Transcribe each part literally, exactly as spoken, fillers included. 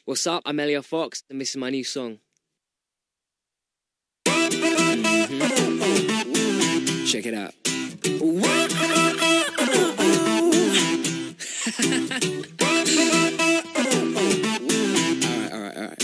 What's up? I'm Elliot Fox, and this is my new song. Mm-hmm. Check it out. Alright, alright, alright,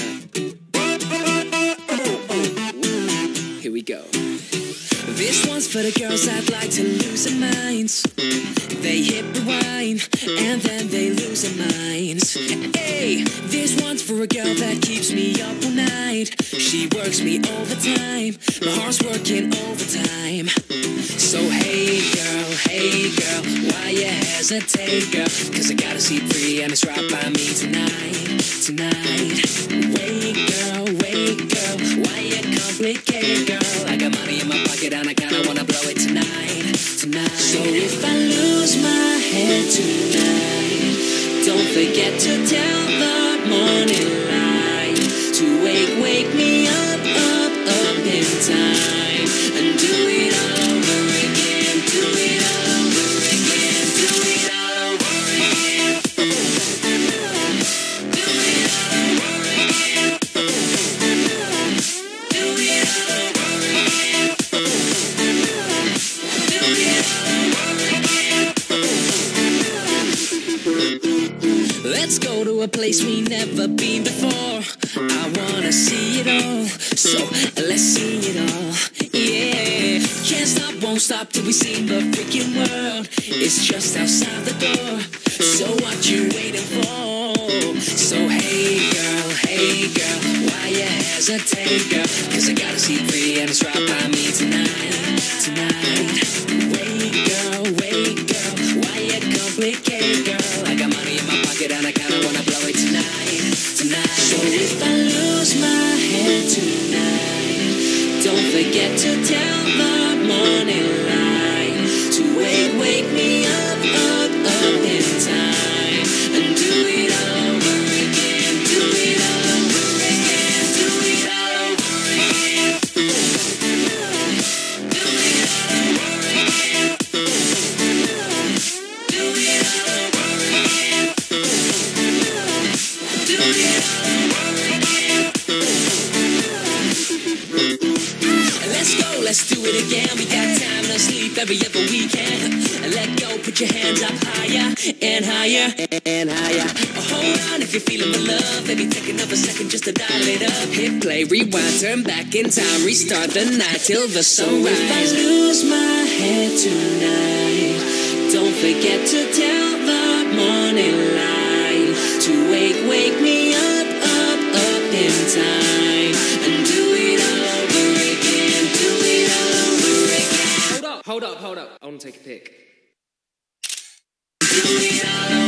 alright. Here we go. This one's for the girls that like to lose their minds. They hit rewind, and then they lose their minds. Hey, this one's for a girl that keeps me up all night. She works me overtime, my heart's working overtime. So hey girl, hey girl, why you hesitate, girl? Cause I gotta see free and it's right by me tonight, tonight. Wait girl, wait girl, why you complicate, girl? I got money in my pocket and I kinda wanna blow it tonight, tonight. So if I lose my head tonight, don't forget to tell the morning light to wake, wake me up, up, up in time, and do it all over again, do it all over again, do it all over again, do it all over again, do it all over again, do it all over again. Let's go to a place we never been before. I wanna see it all, so let's see it all. Yeah, can't stop, won't stop till we see the freaking world. It's just outside the door, so what you waiting for? So hey girl, hey girl, why you hesitate, girl? Cause I gotta see free and it's right by me tonight, tonight. Wait girl, wait girl, why you complicate, girl? I got money in my pocket and I kinda wanna blow it tonight, tonight. So if I lose my head tonight, don't forget to tell the morning light to wake, wake me up, up, up in time, and do it all over again, do it all over again, do it all over again, do it all over again, do it all over again, do it all over again. Let's go, let's do it again. We got time, no sleep every other weekend. And let go, put your hands up higher and higher and higher. Hold on if you're feeling the love. Maybe take another second just to dial it up. Hit play, rewind, turn back in time, restart the night till the sunrise. So if I lose my head tonight, don't forget to tell the morning light to wake, wake me up, up, up in time, and do it all over again, do it all over again. Hold up, hold up, hold up. I want to take a pic. Do it all over